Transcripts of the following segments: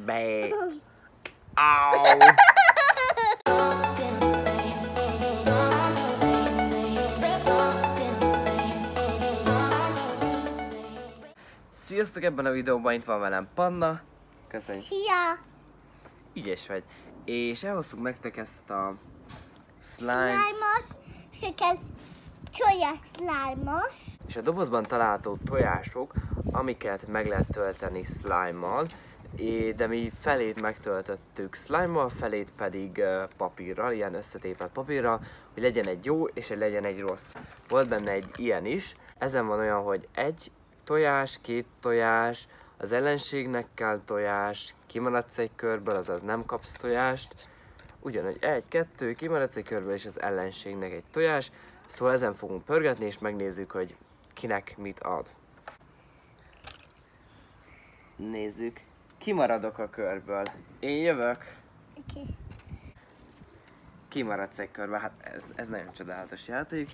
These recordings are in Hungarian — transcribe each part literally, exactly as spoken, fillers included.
Bé. Au. Sziasztok, ebben a videóban itt van velem Panna. Köszönjük. Szia! Ügyes vagy. És elhoztuk nektek ezt a slime. Slime-os, se kell tojás slime-os. És a dobozban található tojások, amiket meg lehet tölteni slime-mal, de mi felét megtöltöttük slime-mal, felét pedig papírral, ilyen összetépelt papírral, hogy legyen egy jó és hogy legyen egy rossz. Volt benne egy ilyen is, ezen van olyan, hogy egy tojás, két tojás, az ellenségnek kell tojás, kimaradsz egy körből, azaz nem kapsz tojást. Ugyanúgy egy, kettő, kimaradsz egy körből és az ellenségnek egy tojás. Szóval ezen fogunk pörgetni és megnézzük, hogy kinek mit ad. Nézzük. Kimaradok a körből. Én jövök. Okay. Kimaradsz egy körből. Hát ez, ez nagyon csodálatos játék.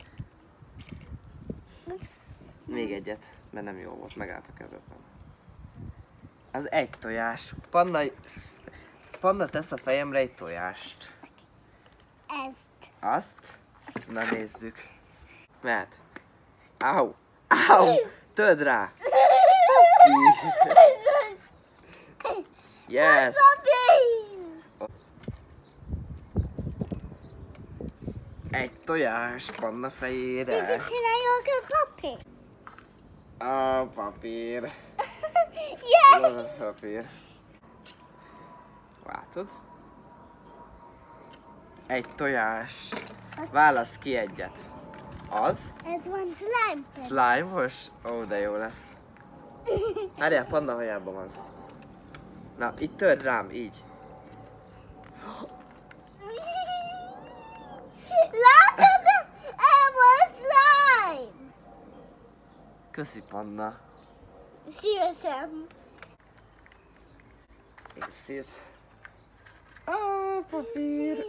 Ups. Még egyet, mert nem jó volt, megállt a kezedben. Az egy tojás. Panna, Panna tesz a fejemre egy tojást. Ezt. Azt? Na nézzük. Mehet. Au! Au! Töld rá! Yes! Egy tojás Panna fejére. Mit csináljuk a papír? A papír. Yeah! A papír. Látod? Egy tojás. Válasz ki egyet. Az? Ez van slime. Slime-os? Ó, de jó lesz. Várjál, Panna hajában az. Na, itt törd rám, így. Látod? Ez van slime. Köszi, Panna. Szívesen. Észsz. Á, papír.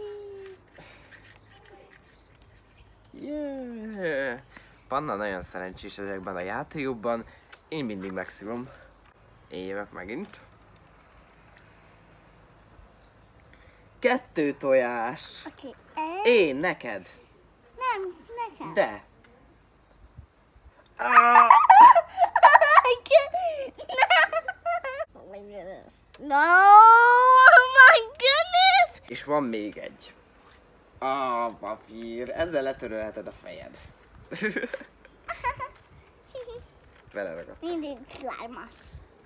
Yeah. Panna nagyon szerencsés ezekben a játékokban. Én mindig megszívom. Én jövök megint. Kettő tojás. Oké. Én, neked. Nem, nekem. De. Ah! Oh my goodness. No! Oh my goodness! És van még egy. Ah, papír. Ezzel letörölheted a fejed. Vele ragad. Mindig slime-os.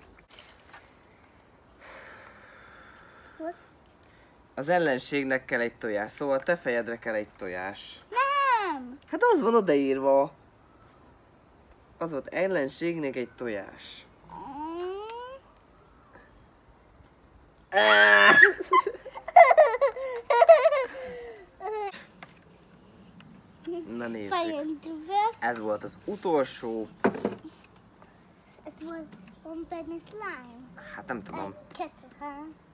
What? Az ellenségnek kell egy tojás, szóval te fejedre kell egy tojás. Nem! Hát az van odaírva. Az volt ellenségnek egy tojás. Na nézzük. Fejembe. Ez volt az utolsó. Ez volt van benne slime. Hát nem tudom. Kettő, ha?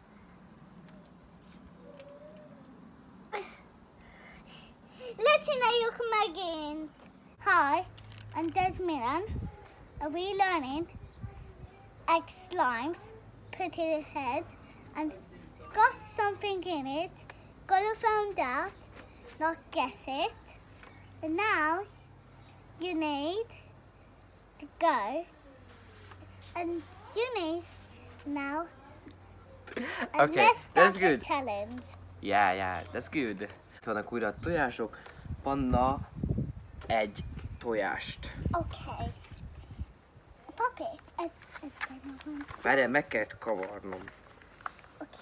Lecsináljuk megint. Hi, I'm Desmiran. Are we learning egg slimes? Put it in head and it's got something in it. Gotta find out, not guess it. And now you need to go and you need now and Okay, let's that's start good. the challenge. Yeah, yeah, that's good. Itt vannak újra a tojások. Panna egy tojást. Okay. Puppy, ez, ez benne van. Várjál, meg kell kavarnom. Okay.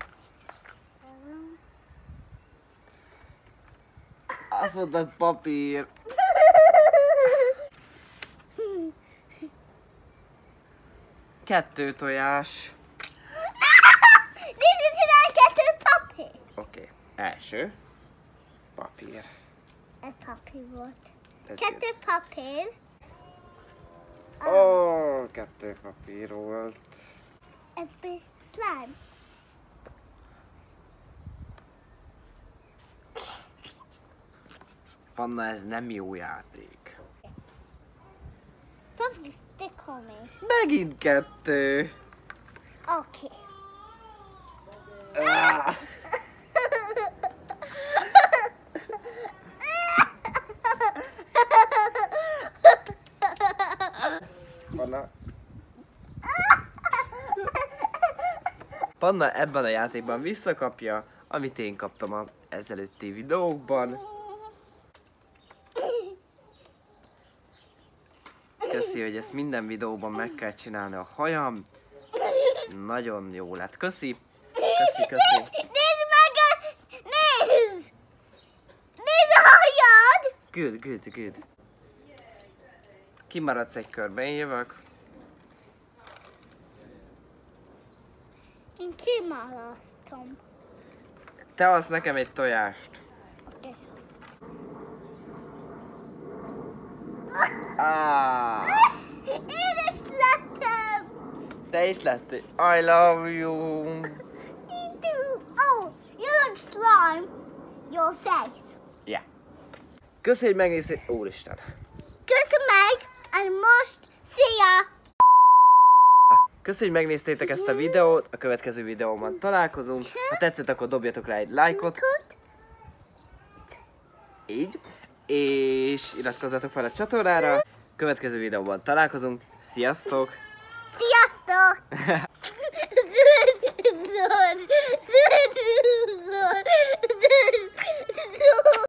Azt mondtad papír. Kettő tojás. Nézzük, csinálj kettő puppy. Oké, okay. Első. Papír. Ez puppy volt. Ez Kettő papír. Ó, oh, kettő papír volt. Ez be slime. Panna, ez nem jó játék. Something stick on me. Megint kettő. Okay. Ah! Panna. Panna ebben a játékban visszakapja, amit én kaptam az ezelőtti videókban. Köszi, hogy ezt minden videóban meg kell csinálni a hajam. Nagyon jó lett. Köszi. Köszi, köszi. Nézd meg a... Nézd! Nézd a hajad! Good, good, good. Kimaradsz egy körbe, én jövök. Én kimaradtam. Te adsz nekem egy tojást. Oké. Ah, Én is lettem! te is lettél. I love you. Me too. Oh, you look slime. Your face. Yeah. Köszi, hogy megnéztél. Úristen. Köszönöm meg, and most szia! Köszi, hogy megnéztétek ezt a videót. A következő videóban találkozunk. Ha tetszett, akkor dobjatok rá egy lájkot. Így. És iratkozzatok fel a csatornára. Következő videóban találkozunk. Sziasztok! Sziasztok!